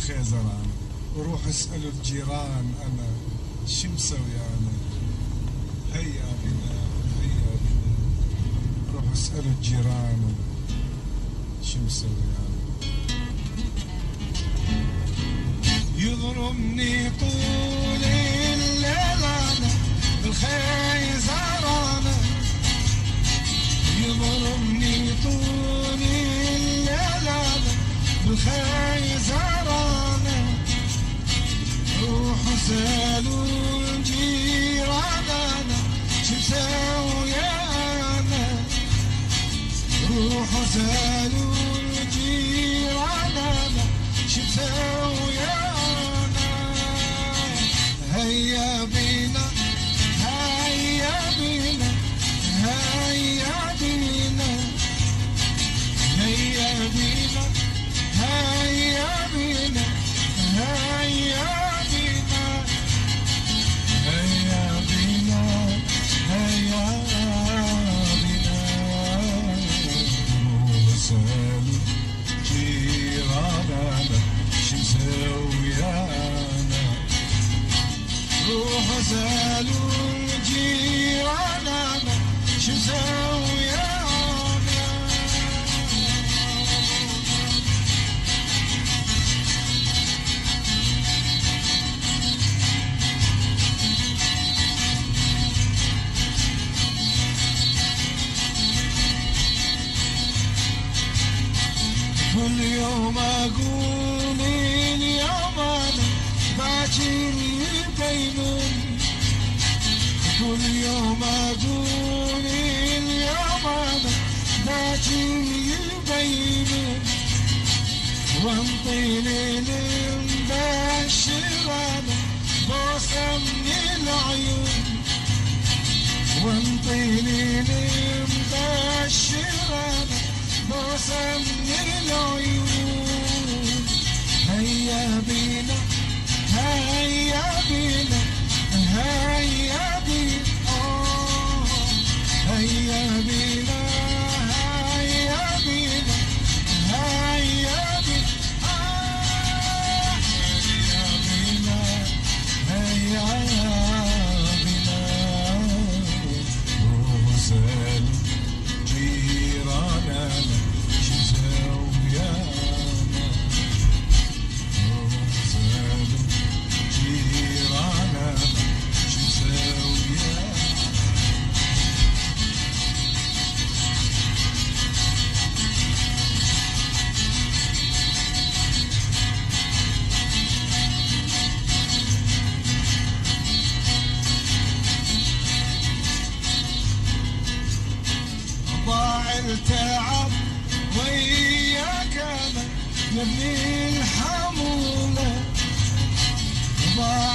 بالخيزران، وروح اسألوا الجيران أنا شو مسوي أنا. هيا بنا هيا بنا، روح اسألوا الجيران أنا شو مسوي أنا. يضربني طول الليل أنا بالخيزران، يضربني طول الليل أنا بالخيزران. روحوا سألوا الجيران أنا شو مسوي أنا. روحوا سألوا الجيران أنا شو مسوي أنا. هيا بينا هيا بينا هيا بينا هيا بينا هيا بينا هيا بينا هيا بينا هيا بينا. وسألوا جيراننا شو مسوي أنا. روحوا سألوا جيراننا شو مسوي أنا. كل يوم أقول اليوم أنا باكر يبينون. كل يوم أقول اليوم أنا باكر يبينون. وانطيني المبشر أنا بوسة من العيون. وانطيني المبشر أنا بوسة من العيون. هيا بينا هيا بينا هيا بينا هيا بينا هيا بينا هيا بينا هيا بينا. وسأل جيراننا شو مسوي أنا. وسأل جيراننا شو مسوي أنا. ضاع التعب وياك أنا يا ابن الحمولة. ضاع